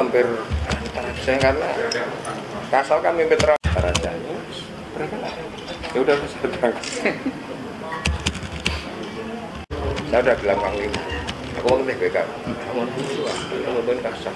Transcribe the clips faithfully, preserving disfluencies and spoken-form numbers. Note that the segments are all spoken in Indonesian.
hampir saya karena kasal kan mimpi terang rajanya mereka lah ya udah saya berangkat. Saya udah bilang Bang Lim, aku mau ke T B K kamu nonton kasal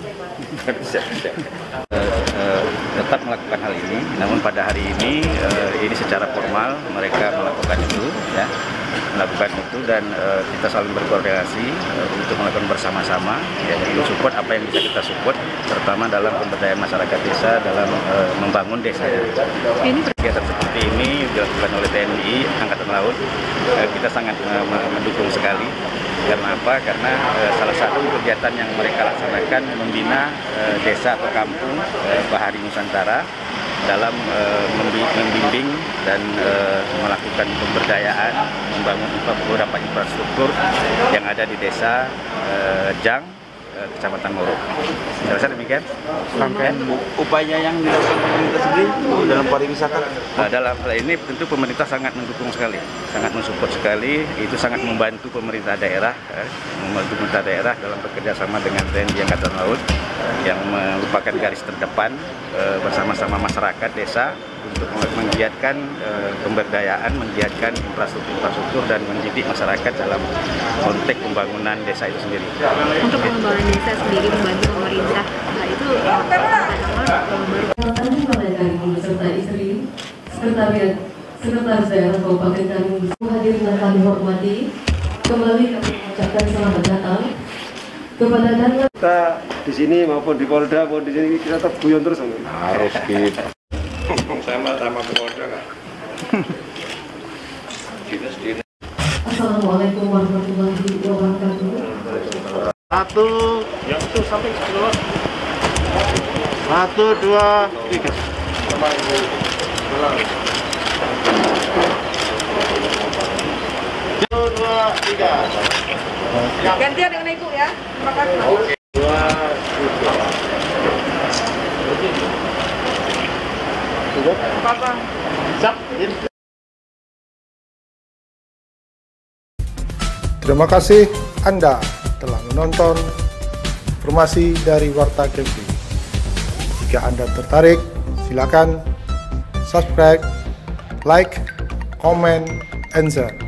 tetap melakukan hal ini, namun pada hari ini uh, ini secara formal mereka melakukan itu, ya, melakukan itu dan uh, kita saling berkoordinasi uh, untuk melakukan bersama-sama, ya, untuk support apa yang bisa kita support, terutama dalam pemberdayaan masyarakat desa dalam uh, membangun desa. Ini kegiatan seperti ini dilakukan oleh T N I Angkatan Laut, uh, kita sangat uh, mendukung sekali. Karena apa? Karena uh, salah satu kegiatan yang mereka laksanakan membina uh, desa atau kampung uh, Bahari Nusantara dalam uh, membimbing dan uh, melakukan pemberdayaan, membangun beberapa infrastruktur yang ada di desa uh, Jang, uh, Kecamatan Ngoro. Saya rasa demikian. Rangkaian upaya yang dilakukan pemerintah sendiri dalam pariwisata. Uh, dalam hal ini tentu pemerintah sangat mendukung sekali, sangat mensupport sekali. Itu sangat membantu pemerintah daerah, eh, membantu pemerintah daerah dalam bekerja sama dengan T N I Angkatan Laut yang merupakan garis terdepan eh, bersama-sama masyarakat desa untuk menggiatkan eh, pemberdayaan, menggiatkan infrastruktur-infrastruktur dan mendidik masyarakat dalam konteks pembangunan desa itu sendiri. Untuk pengembangan desa sendiri membantu pemerintah, nah itu beserta istri, sekretariat Sekretaris Daerah Kabupaten Karimun. Hadirin yang kami hormati, kembali kami mengucapkan selamat datang kepada kalian. Kita di sini maupun di Polda maupun di sini kita tetap guyon terus. Harus gitu. Sama sama Polda nggak? Dinas-dinas. Assalamualaikum warahmatullahi wabarakatuh. Satu, yang itu sampai dua. Satu, dua, tiga. Satu, dua, tiga. gantian dengan ibu ya. Terima kasih. Oke. Dua, tiga. Cukup? Apa? Siap. Terima kasih Anda telah menonton informasi dari Warta Kepri. Jika Anda tertarik, silakan subscribe, like, comment, and share.